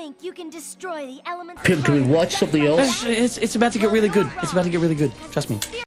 think you can destroy the elements? Can we watch something else? It's about to get really good. It's about to get really good. Trust me.